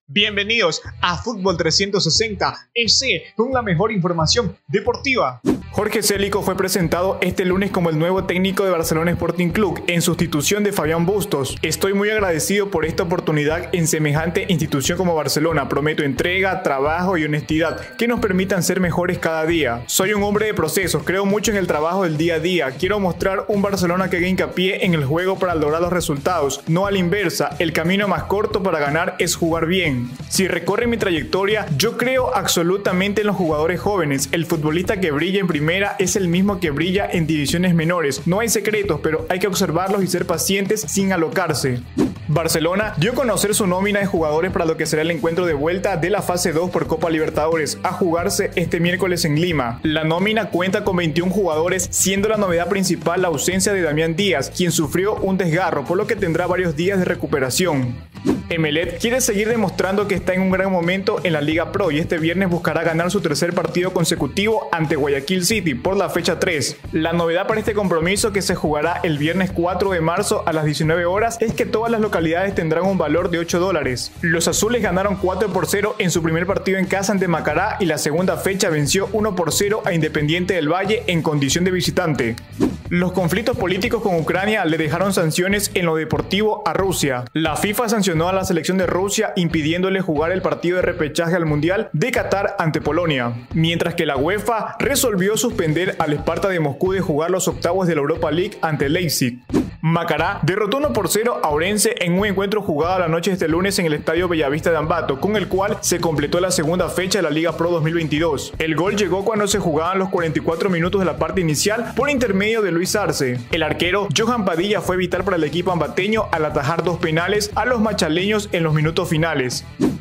Bienvenidos a Fútbol 360 EC con la mejor información deportiva. Jorge Célico fue presentado este lunes como el nuevo técnico de Barcelona Sporting Club en sustitución de Fabián Bustos. Estoy muy agradecido por esta oportunidad en semejante institución como Barcelona. Prometo entrega, trabajo y honestidad que nos permitan ser mejores cada día. Soy un hombre de procesos, creo mucho en el trabajo del día a día. Quiero mostrar un Barcelona que haga hincapié en el juego para lograr los resultados, no a la inversa. El camino más corto para ganar es jugar bien. Si recorre mi trayectoria, yo creo absolutamente en los jugadores jóvenes. El futbolista que brilla en primera es el mismo que brilla en divisiones menores. No hay secretos, pero hay que observarlos y ser pacientes sin alocarse. Barcelona dio a conocer su nómina de jugadores para lo que será el encuentro de vuelta de la fase 2 por Copa Libertadores, a jugarse este miércoles en Lima. La nómina cuenta con 21 jugadores, siendo la novedad principal la ausencia de Damián Díaz, quien sufrió un desgarro, por lo que tendrá varios días de recuperación. Emelec quiere seguir demostrando que está en un gran momento en la Liga Pro y este viernes buscará ganar su tercer partido consecutivo ante Guayaquil City por la fecha 3. La novedad para este compromiso, que se jugará el viernes 4 de marzo a las 19 horas, es que todas las localidades tendrán un valor de $8. Los azules ganaron 4-0 en su primer partido en casa ante Macará y la segunda fecha venció 1-0 a Independiente del Valle en condición de visitante. Los conflictos políticos con Ucrania le dejaron sanciones en lo deportivo a Rusia. La FIFA sancionó a la selección de Rusia impidiéndole jugar el partido de repechaje al Mundial de Qatar ante Polonia, mientras que la UEFA resolvió suspender al Sparta de Moscú de jugar los octavos de la Europa League ante Leipzig. Macará derrotó 1-0 a Orense en un encuentro jugado la noche de este lunes en el Estadio Bellavista de Ambato, con el cual se completó la segunda fecha de la Liga Pro 2022. El gol llegó cuando se jugaban los 44 minutos de la parte inicial por intermedio de Luis Arce. El arquero Johan Padilla fue vital para el equipo ambateño al atajar 2 penales a los machaleños en los minutos finales.